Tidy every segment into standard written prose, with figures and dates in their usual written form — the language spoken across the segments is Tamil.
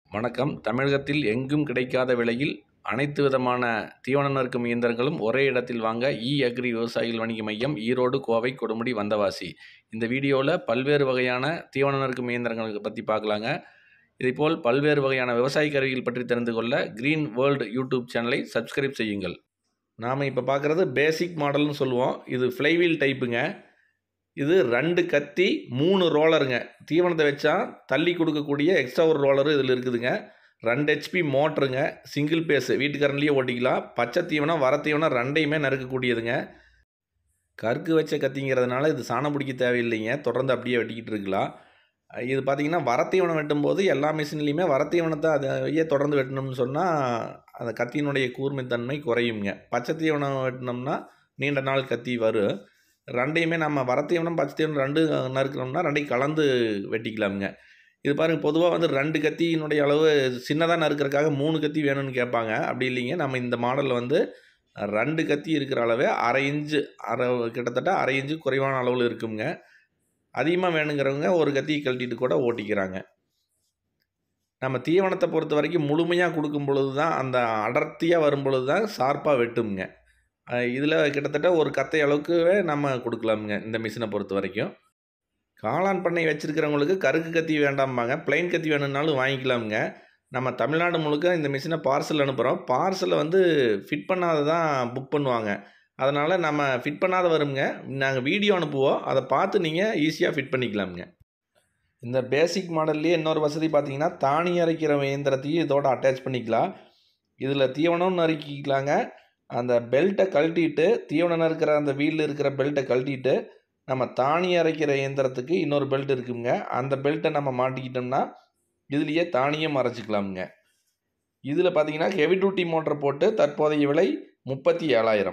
வணக்கம். தமிழகத்தில் எங்கும் கிடைக்காத விலையில் அனைத்து விதமான தீவனம் நறுக்கும் இயந்திரங்களும் ஒரே இடத்தில் வாங்க அக்ரி விவசாயிகள் வணிக மையம், ஈரோடு, கோவை, கொடுமுடி, வந்தவாசி. இந்த வீடியோவில் பல்வேறு வகையான தீவனம் நறுக்கும் இயந்திரங்களை பற்றி பார்க்கலாங்க. இதேபோல் பல்வேறு வகையான விவசாய கருவிகள் பற்றி தெரிந்து கொள்ள கிரீன் வேர்ல்டு யூடியூப் சேனலை சப்ஸ்கிரைப் செய்யுங்கள். நாம் இப்போ பார்க்குறது பேசிக் மாடல்னு சொல்லுவோம். இது ஃப்ளைவீல் டைப்புங்க. இது 2 கத்தி 3 ரோலருங்க. தீவனத்தை வச்சா தள்ளி கொடுக்கக்கூடிய எக்ஸ்ட்ரா ஒரு ரோலரு இதில் இருக்குதுங்க. 2 HP மோட்டருங்க. சிங்கிள் பேஸு வீட்டுக்காரன்லேயே ஓட்டிக்கலாம். பச்சை தீவனம் வர தீவனம் ரெண்டையுமே நறுக்கக்கூடியதுங்க. கருக்கு வச்ச கத்திங்கிறதுனால இது சாணம் பிடிக்க தேவையில்லைங்க. தொடர்ந்து அப்படியே வெட்டிக்கிட்டு இருக்கலாம். இது பார்த்திங்கன்னா வரத்தீவனம் வெட்டும்போது எல்லா மிஷின்லேயுமே வரத்தீவனத்தை அதையே தொடர்ந்து வெட்டணும்னு சொன்னால் அந்த கத்தியினுடைய கூர்மைத்தன்மை குறையுங்க. பச்சை தீவனம் வெட்டினோம்னா நீண்ட நாள் கத்தி வரும். ரெண்டையுமே நம்ம வரத்தீவனம் பச்சை தீவனம் 2 நறுக்கணும்னா 2 கலந்து வெட்டிக்கலாமுங்க. இது பாருங்கள், பொதுவாக வந்து 2 கத்தியினுடைய அளவு சின்னதாக நறுக்கிறதுக்காக 3 கத்தி வேணும்னு கேட்பாங்க. அப்படி இல்லைங்க, நம்ம இந்த மாடலில் வந்து 2 கத்தி இருக்கிற அளவே கிட்டத்தட்ட அரை இன்ச்சு குறைவான அளவில் இருக்குங்க. அதிகமாக வேணுங்கிறவங்க ஒரு கத்தியை கழட்டிட்டு கூட ஓட்டிக்கிறாங்க. நம்ம தீவனத்தை பொறுத்த வரைக்கும் முழுமையாக கொடுக்கும் பொழுது தான், அந்த அடர்த்தியாக வரும் பொழுது தான் ஷார்ப்பாக வெட்டுங்க. இதில் கிட்டத்தட்ட ஒரு கத்தை அளவுக்குவே நம்ம கொடுக்கலாமுங்க இந்த மிஷினை பொறுத்த வரைக்கும். காளான் பண்ணை வச்சுருக்கிறவங்களுக்கு கருக்கு கத்தி வேண்டாம்பாங்க, பிளைன் கத்தி வேணும்னாலும் வாங்கிக்கலாமுங்க. நம்ம தமிழ்நாடு முழுக்க இந்த மிஷினை பார்சல் அனுப்புகிறோம். பார்சலில் வந்து ஃபிட் பண்ணாத தான் புக் பண்ணுவாங்க. அதனால் நம்ம ஃபிட் பண்ணாத வருங்க. நாங்கள் வீடியோ அனுப்புவோம், அதை பார்த்து நீங்கள் ஈஸியாக ஃபிட் பண்ணிக்கலாமுங்க. இந்த பேசிக் மாடல்லையே இன்னொரு வசதி பார்த்திங்கன்னா, தானி அரைக்கிற இயந்திரத்தையும் இதோட அட்டாச் பண்ணிக்கலாம். இதில் தீவனம் நறுக்கிக்கலாங்க. அந்த பெல்ட்டை கழட்டிட்டு, தீவனம் நறுக்கிற அந்த வீலில் இருக்கிற பெல்ட்டை கழட்டிட்டு, நம்ம தானி அரைக்கிற இயந்திரத்துக்கு இன்னொரு பெல்ட் இருக்குங்க. அந்த பெல்ட்டை நம்ம மாட்டிக்கிட்டோம்னா இதுலேயே தானியம் அரைச்சிக்கலாமுங்க. இதில் பார்த்திங்கன்னா ஹெவி டியூட்டி மோட்டர் போட்டு தற்போதைய விலை 37,000.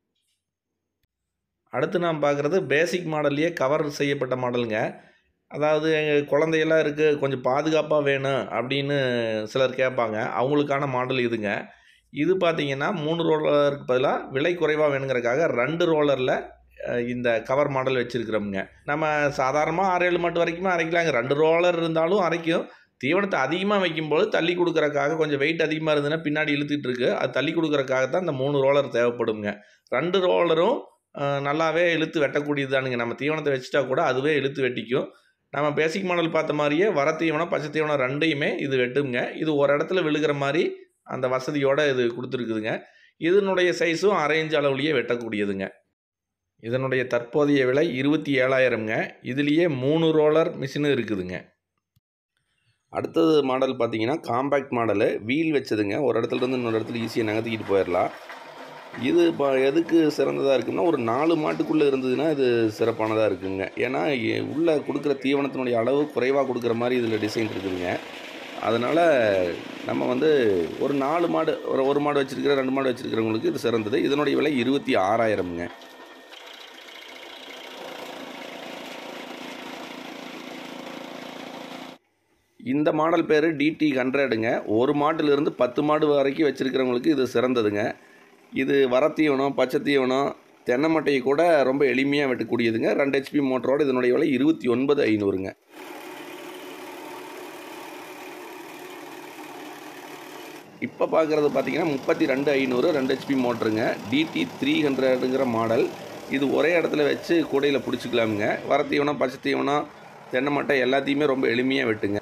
அடுத்து நாம் பார்க்குறது பேசிக் மாடல்லையே கவர் செய்யப்பட்ட மாடலுங்க. அதாவது குழந்தையெல்லாம் இருக்குது, கொஞ்சம் பாதுகாப்பாக வேணும் அப்படின்னு சிலர் கேட்பாங்க. அவங்களுக்கான மாடல் இதுங்க. இது பார்த்திங்கன்னா 3 ரோலருக்கு பதிலாக விலை குறைவாக வேணுங்கிறதுக்காக 2 ரோலரில் இந்த கவர் மாடல் வச்சுருக்கிறோமுங்க. நம்ம சாதாரணமாக 6-7 மட்டு வரைக்குமே அரைக்கலாங்க. 2 ரோலர் இருந்தாலும் அரைக்கும். தீவனத்தை அதிகமாக வைக்கும்போது தள்ளி கொடுக்குறக்காக, கொஞ்சம் வெயிட் அதிகமாக இருந்ததுன்னா பின்னாடி இழுத்துட்டு இருக்கு, அது தள்ளி கொடுக்குறக்காக தான் இந்த 3 ரோலர் தேவைப்படுங்க. 2 ரோலரும் நல்லாவே இழுத்து வெட்டக்கூடியதானுங்க. நம்ம தீவனத்தை வச்சுட்டா கூட அதுவே இழுத்து வெட்டிக்கும். நம்ம பேசிக் மாடல் பார்த்த மாதிரியே வர தீவனம் பச்சை தீவனம் ரெண்டையுமே இது வெட்டுங்க. இது ஒரு இடத்துல விழுகிற மாதிரி அந்த வசதியோடு இது கொடுத்துருக்குதுங்க. இதனுடைய சைஸும் அரை இன்ச்சு அளவுலேயே வெட்டக்கூடியதுங்க. இதனுடைய தற்போதைய விலை 27,000ங்க. இதுலேயே 3 ரோலர் மிஷினும் இருக்குதுங்க. அடுத்தது மாடல் பார்த்திங்கன்னா காம்பேக்ட் மாடலு, வீல் வச்சதுங்க. ஒரு இடத்துலேருந்து இன்னொரு இடத்துல ஈஸியாக நகர்த்திக்கிட்டு போயிடலாம். இது இப்போ எதுக்கு சிறந்ததாக இருக்குன்னா, ஒரு 4 மாட்டுக்குள்ளே இருந்ததுன்னா இது சிறப்பானதாக இருக்குங்க. ஏன்னா உள்ளே கொடுக்குற தீவனத்தினுடைய அளவு குறைவாக கொடுக்குற மாதிரி இதில் டிசைன் இருக்குதுங்க. அதனால் நம்ம வந்து ஒரு 4 மாடு, ஒரு மாடு வச்சுருக்கிற 2 மாடு வச்சுருக்கிறவங்களுக்கு இது சிறந்தது. இதனுடைய விலை 26,000ங்க. இந்த மாடல் பேர் DT100ங்க. ஒரு மாட்டிலிருந்து 10 மாடு வரைக்கும் வச்சுருக்கிறவங்களுக்கு இது சிறந்ததுங்க. இது வரத்தீவனம், பச்சை தீவனம், தென்னை மட்டையை கூட ரொம்ப எளிமையாக வெட்டக்கூடியதுங்க. 2 HP மோட்டரோடு இதனுடைய விலை 29,500ங்க. இப்போ பார்க்குறது பார்த்திங்கன்னா 32,500 2 HP மோட்டருங்க. DT300ங்கிற மாடல். இது ஒரே இடத்துல வச்சு கூடையில் பிடிச்சிக்கலாமுங்க. வரத்தீவனம், பச்சை தீவனம், தென்னை மட்டை எல்லாத்தையுமே ரொம்ப எளிமையாக வெட்டுங்க.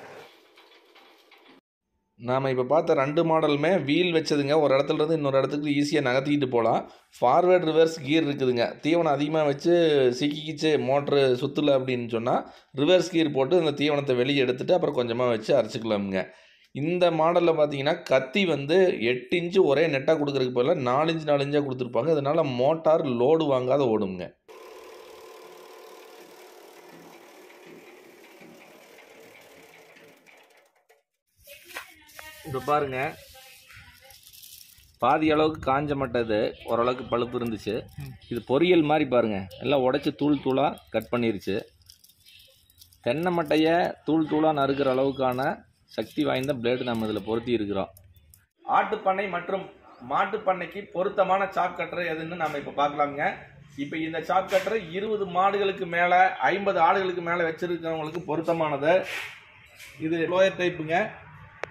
நாம் இப்போ பார்த்த 2 மாடலுமே வீல் வச்சதுங்க. ஒரு இடத்துலேருந்து இன்னொரு இடத்துக்கு ஈஸியாக நகர்த்திக்கிட்டு போகலாம். ஃபார்வேர்டு ரிவர்ஸ் கியர் இருக்குதுங்க. தீவனம் அதிகமாக வச்சு சிக்கிக்கிச்சு மோட்ரு சுற்றலை அப்படின்னு சொன்னால் ரிவர்ஸ் கியர் போட்டு அந்த தீவனத்தை வெளியே எடுத்துகிட்டு அப்புறம் கொஞ்சமாக வச்சு அரைச்சிக்கலாமுங்க. இந்த மாடலில் பார்த்தீங்கன்னா கத்தி வந்து 8 இன்ச்சு ஒரே நெட்டாக கொடுக்குறதுக்கு பதிலாக 4 இன்ச்சு 4 இன்ச்சாக கொடுத்துருப்பாங்க. அதனால் மோட்டார் லோடு வாங்காத ஓடுங்க. இப்போ பாருங்கள், பாதி அளவுக்கு காஞ்ச மட்டது ஓரளவுக்கு பழுப்பு இருந்துச்சு. இது பொரியல் மாதிரி பாருங்கள், எல்லாம் உடச்சி தூள் தூளாக கட் பண்ணிருச்சு. தென்னை மட்டையை தூள் தூளாக நறுக்கிற அளவுக்கான சக்தி வாய்ந்த பிளேடு நம்ம இதில் பொருத்தி இருக்கிறோம். ஆட்டுப்பண்ணை மற்றும் மாட்டுப்பண்ணைக்கு பொருத்தமான சாப் கட்டர் எதுன்னு நம்ம இப்போ பார்க்கலாமுங்க. இப்போ இந்த சாப் கட்டர் 20 மாடுகளுக்கு மேலே 50 ஆடுகளுக்கு மேலே வச்சிருக்கிறவங்களுக்கு பொருத்தமானது. இது லோயர் டைப்புங்க.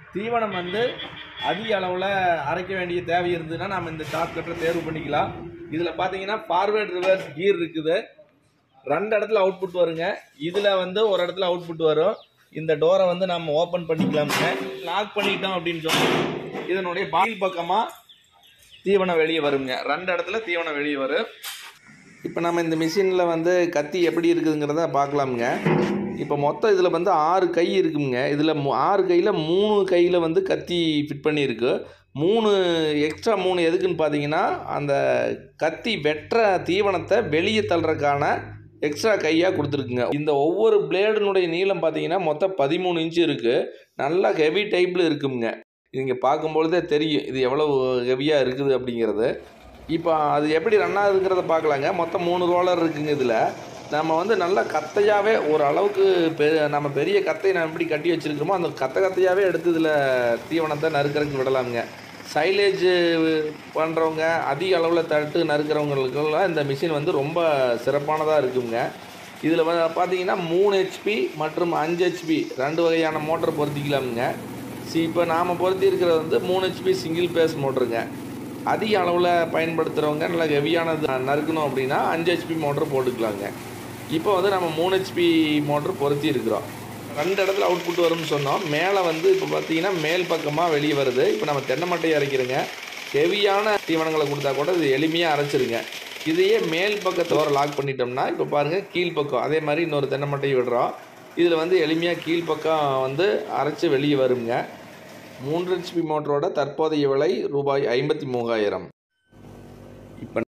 தீவனம் வந்து அதிக அளவில் அரைக்க வேண்டிய தேவை இருந்ததுன்னா நம்ம இந்த ஷார்ட் கட்டரை தேர்வு பண்ணிக்கலாம். இதில் பார்த்தீங்கன்னா ஃபார்வேர்ட் ரிவர்ஸ் கீர் இருக்குது. 2 இடத்துல அவுட்புட் வருங்க. இதில் வந்து ஒரு இடத்துல அவுட்புட் வரும். இந்த டோரை வந்து நம்ம ஓப்பன் பண்ணிக்கலாமுங்க. லாக் பண்ணிட்டோம் அப்படின்னு சொன்னால் இதனுடைய பால் பக்கமாக தீவனம் வெளியே வருங்க. 2 இடத்துல தீவனம் வெளியே வரும். இப்போ நம்ம இந்த மிஷினில் வந்து கத்தி எப்படி இருக்குதுங்கிறத பார்க்கலாமுங்க. இப்போ மொத்தம் இதில் வந்து 6 கை இருக்குங்க. இதில் 6 கையில் 3 கையில் வந்து கத்தி ஃபிட் பண்ணியிருக்கு. 3 எக்ஸ்ட்ரா 3 எதுக்குன்னு பார்த்தீங்கன்னா அந்த கத்தி வெட்டுற தீவனத்தை வெளியே தள்ளுறதுக்கான எக்ஸ்ட்ரா கையாக கொடுத்துருக்குங்க. இந்த ஒவ்வொரு பிளேடுனுடைய நீளம் பார்த்தீங்கன்னா மொத்தம் 13 இன்ச்சு இருக்குது. நல்லா ஹெவி டைப்பில் இருக்குங்க. நீங்கள் பார்க்கும்பொழுதே தெரியும் இது எவ்வளவு ஹெவியாக இருக்குது அப்படிங்கிறது. இப்போ அது எப்படி ரன் ஆகுதுங்கிறத பார்க்கலாங்க. மொத்தம் 3 ரோலர் இருக்குங்க. இதில் நம்ம வந்து நல்லா கத்தையாகவே ஒரு அளவுக்கு நம்ம பெரிய கத்தையை நம்ம எப்படி கட்டி வச்சுருக்கிறோமோ அந்த கத்தையாகவே எடுத்து இதில் தீவனத்தை நறுக்கிறதுக்கு விடலாமுங்க. சைலேஜ் பண்ணுறவங்க அதிக அளவில் தட்டு நறுக்கிறவங்களுக்கெல்லாம் இந்த மிஷின் வந்து ரொம்ப சிறப்பானதாக இருக்குங்க. இதில் பார்த்தீங்கன்னா 3 HP மற்றும் 5 HP 2 வகையான மோட்டர் பொருத்திக்கலாமுங்க. இப்போ நாம் பொருத்தி இருக்கிறது வந்து 3 HP சிங்கிள் பேஸ் மோட்டருங்க. அதிக அளவில் பயன்படுத்துகிறவங்க நல்லா ஹெவியானது நறுக்கணும் அப்படின்னா 5 HP மோட்டர் போட்டுக்கலாங்க. இப்போ வந்து நம்ம 3 HP மோட்டர் பொருத்தி இருக்கிறோம். 2 இடத்துல அவுட்புட் வரும்னு சொன்னோம். மேலே வந்து இப்போ பார்த்தீங்கன்னா மேல் பக்கமாக வெளியே வருது. இப்போ நம்ம தென்னை மட்டையை அரைக்கிறோங்க. ஹெவியான தீவனங்களை கொடுத்தா கூட இது எளிமையாக அரைச்சிருங்க. இதையே மேல் பக்கத்தை வர லாக் பண்ணிட்டோம்னா இப்போ பாருங்கள் கீழ்ப்பக்கம் அதே மாதிரி இன்னொரு தென்னை மட்டையை விடுறோம். இதில் வந்து எளிமையாக கீழ்ப்பக்கம் வந்து அரைச்சி வெளியே வருங்க. 3 HP மோட்டரோட தற்போதைய விலை ரூபாய் 53,000.